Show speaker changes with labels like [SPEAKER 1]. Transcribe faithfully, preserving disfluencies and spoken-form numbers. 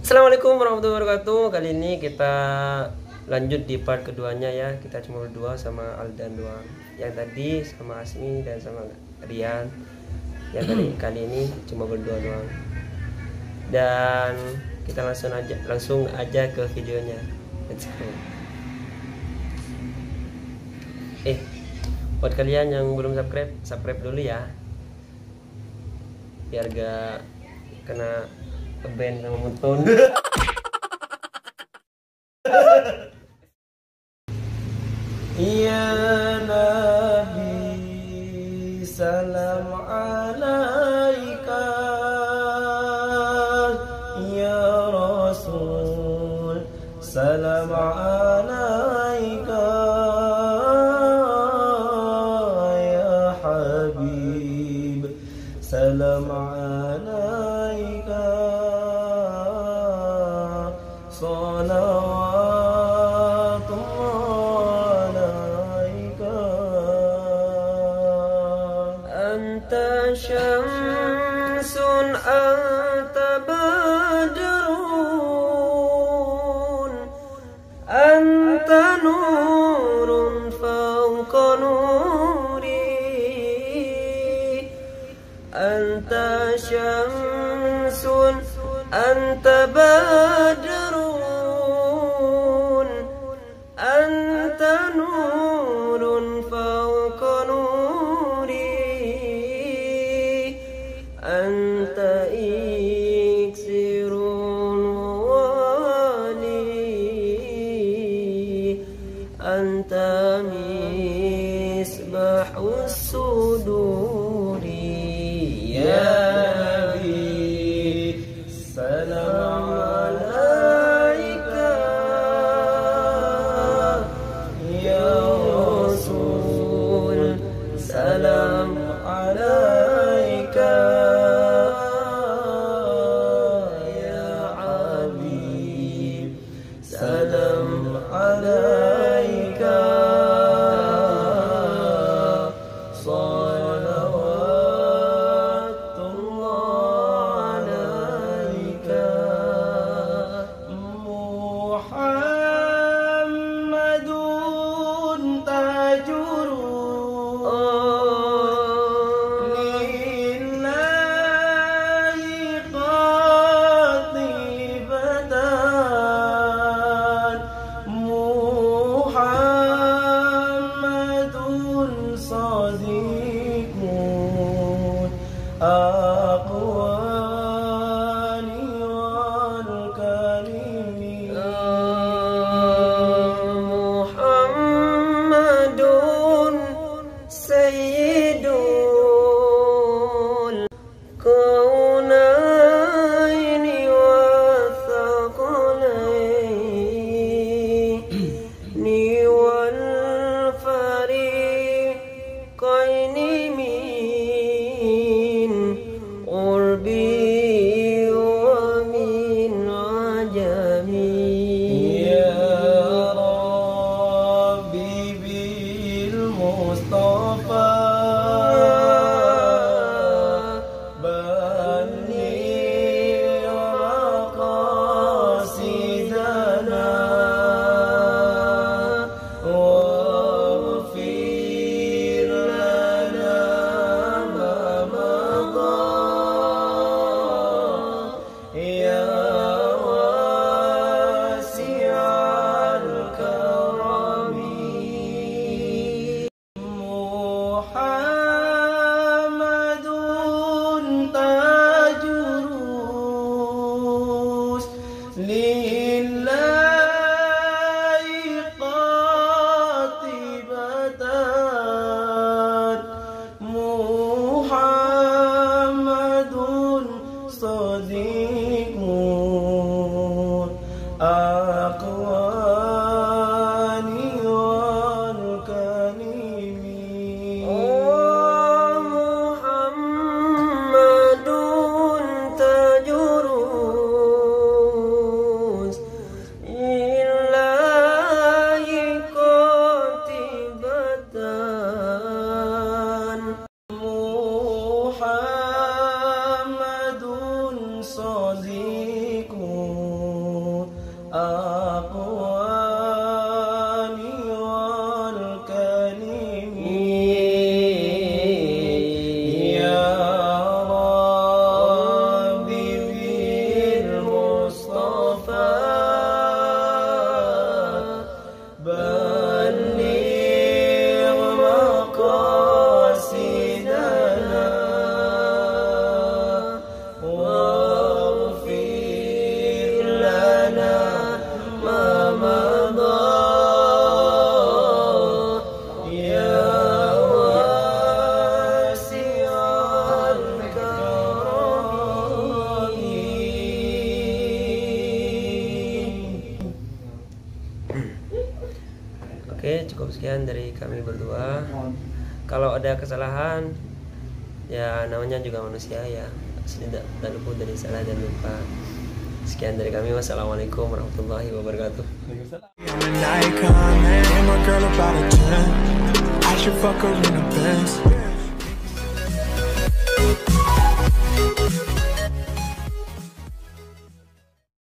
[SPEAKER 1] Assalamualaikum warahmatullahi wabarakatuh. Kali ini kita lanjut di part keduanya ya. Kita cuma berdua sama Aldan doang. Yang tadi sama Asmi dan sama Rian. Yang kali kali ini cuma berdua doang. Dan kita langsung aja langsung aja ke videonya. Let's go. Eh, buat kalian yang belum subscribe, subscribe dulu ya. Biar gak kena ban sama Muton. Ya Nabi salam alaika, ya Rasul salam alaika, ya Habib salam alaika, salawatullah alaika. Anta syamsun anta badrun, anta nurun fawqa nuri, anta syamsun anta badrun, anta nurun fawqa nuri, anta iksirun wali, anta misbahus suduri. Ya Nabi salam alaika, ya Rasul salam alaika, ya Habib salam alaika, salawatullah Oke, cukup sekian dari kami berdua. Kalau ada kesalahan, ya namanya juga manusia ya, tidak tak luput dari salah dan lupa. Sekian dari kami. Wassalamualaikum warahmatullahi wabarakatuh.
[SPEAKER 2] I'm an icon, man, and my girl about a ten. I should fuck her in a Benz.